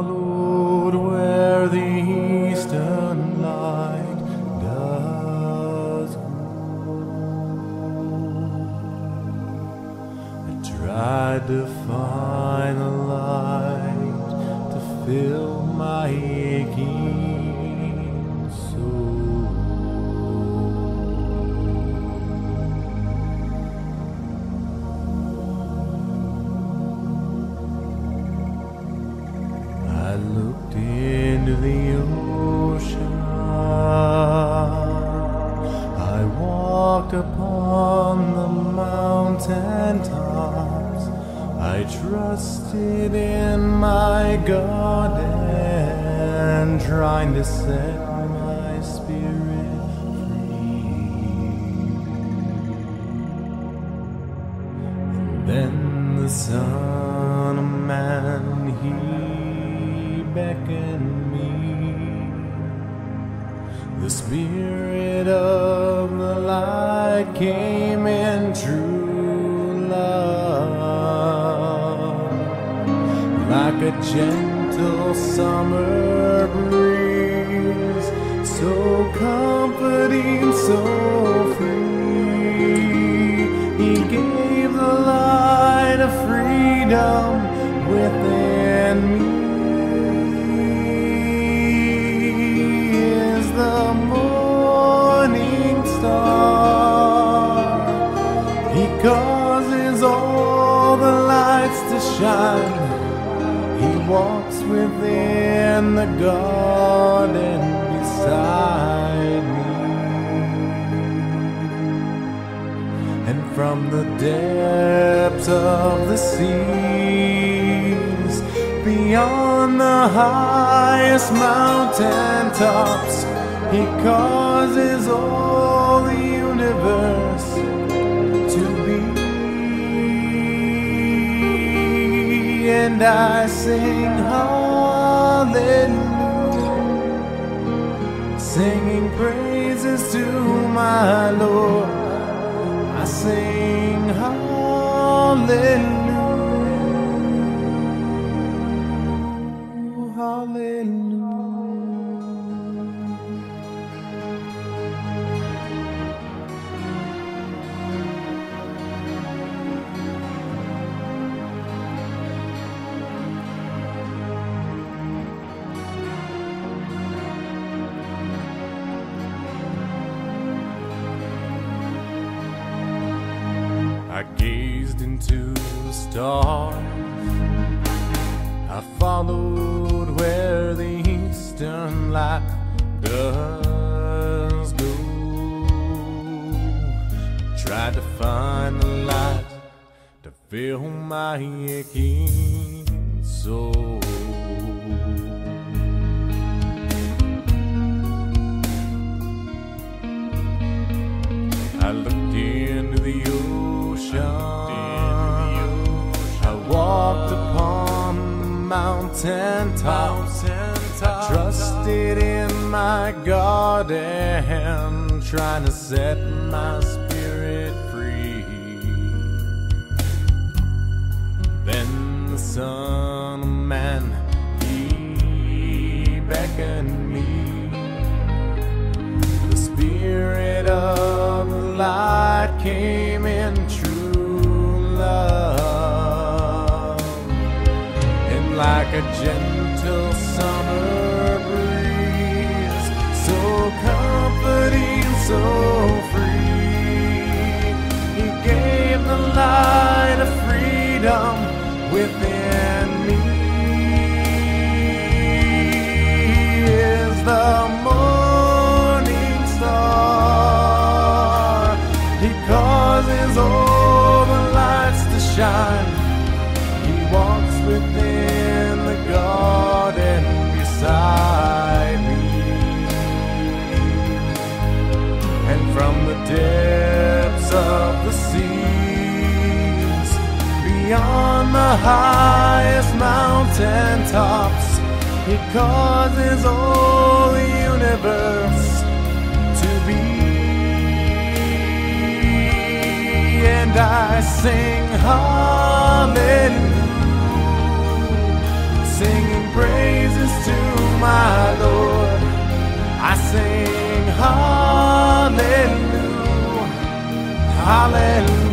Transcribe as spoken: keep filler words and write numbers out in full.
followed where the eastern light does go. I tried to find a light to fill my aching soul. I looked into the ocean, I walked upon the mountain tops, I trusted in my God and trying to set my spirit free. And then the Son of Man, he beckoned me. The Spirit of the light came in true love, like a gentle summer breeze, so comforting, so free. He gave the light of freedom within me. The morning star, he causes all the lights to shine. He walks within the garden beside me. And from the depths of the seas, beyond the highest mountain tops, he causes all the universe to be. And I sing hallelujah, singing praises to my Lord. I sing hallelujah, hallelujah. I gazed into the stars, I followed where the eastern light does go. Tried to find the light to fill my aching soul. I looked into the ocean, I walked upon mountain tops, I trusted in my God and trying to set my spirit free. Then the Son of Man, he beckoned me. The Spirit of the light came in true love, and like a gentle summer breeze, so comforting, so free. He gave the light of freedom within me. He is the morning star, he causes all the lights to shine. He walks within the garden beside me. And from the depths of the seas, beyond the highest mountain tops, he causes all the universe to be. And I sing hallelujah, singing praise Hallelujah.